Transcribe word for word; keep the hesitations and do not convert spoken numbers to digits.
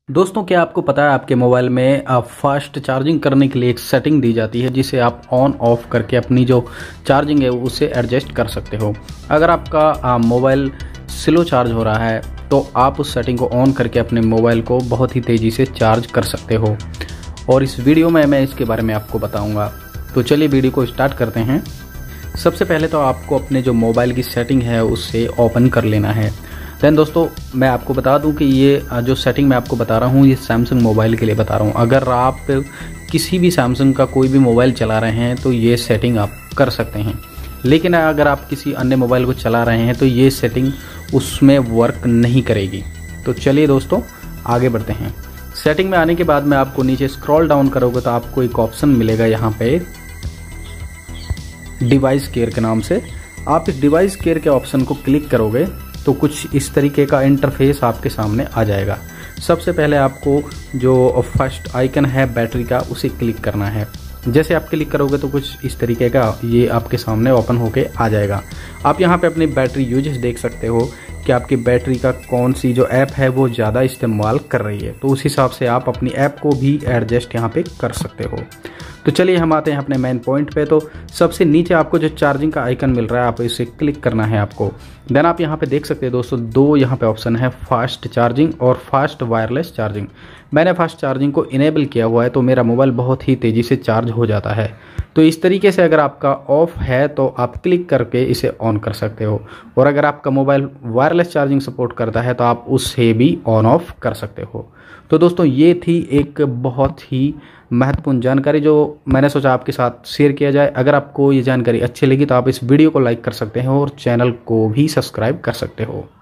दोस्तों, क्या आपको पता है आपके मोबाइल में फास्ट चार्जिंग करने के लिए एक सेटिंग दी जाती है जिसे आप ऑन ऑफ करके अपनी जो चार्जिंग है उसे एडजस्ट कर सकते हो। अगर आपका मोबाइल स्लो चार्ज हो रहा है तो आप उस सेटिंग को ऑन करके अपने मोबाइल को बहुत ही तेज़ी से चार्ज कर सकते हो और इस वीडियो में मैं इसके बारे में आपको बताऊंगा। तो चलिए वीडियो को स्टार्ट करते हैं। सबसे पहले तो आपको अपने जो मोबाइल की सेटिंग है उससे ओपन कर लेना है। देन दोस्तों, मैं आपको बता दूं कि ये जो सेटिंग मैं आपको बता रहा हूँ ये सैमसंग मोबाइल के लिए बता रहा हूँ। अगर आप किसी भी सैमसंग का कोई भी मोबाइल चला रहे हैं तो ये सेटिंग आप कर सकते हैं, लेकिन अगर आप किसी अन्य मोबाइल को चला रहे हैं तो ये सेटिंग उसमें वर्क नहीं करेगी। तो चलिए दोस्तों आगे बढ़ते हैं। सेटिंग में आने के बाद में आपको नीचे स्क्रॉल डाउन करोगे तो आपको एक ऑप्शन मिलेगा यहाँ पे डिवाइस केयर के नाम से। आप इस डिवाइस केयर के ऑप्शन को क्लिक करोगे तो कुछ इस तरीके का इंटरफेस आपके सामने आ जाएगा। सबसे पहले आपको जो फर्स्ट आइकन है बैटरी का उसे क्लिक करना है। जैसे आप क्लिक करोगे तो कुछ इस तरीके का ये आपके सामने ओपन होके आ जाएगा। आप यहाँ पे अपनी बैटरी यूजेस देख सकते हो कि आपकी बैटरी का कौन सी जो ऐप है वो ज़्यादा इस्तेमाल कर रही है, तो उस हिसाब से आप अपनी ऐप को भी एडजस्ट यहाँ पे कर सकते हो। तो चलिए हम आते हैं अपने मेन पॉइंट पे। तो सबसे नीचे आपको जो चार्जिंग का आइकन मिल रहा है आप इसे क्लिक करना है आपको। देन आप यहाँ पे देख सकते हैं दोस्तों दो यहाँ पे ऑप्शन है, फास्ट चार्जिंग और फास्ट वायरलेस चार्जिंग। मैंने फास्ट चार्जिंग को इनेबल किया हुआ है तो मेरा मोबाइल बहुत ही तेज़ी से चार्ज हो जाता है। तो इस तरीके से अगर आपका ऑफ है तो आप क्लिक करके इसे ऑन कर सकते हो, और अगर आपका मोबाइल वायरलेस चार्जिंग सपोर्ट करता है तो आप उससे भी ऑन ऑफ कर सकते हो। तो दोस्तों ये थी एक बहुत ही महत्वपूर्ण जानकारी जो मैंने सोचा आपके साथ शेयर किया जाए। अगर आपको ये जानकारी अच्छी लगी तो आप इस वीडियो को लाइक कर सकते हैं और चैनल को भी सब्सक्राइब कर सकते हो।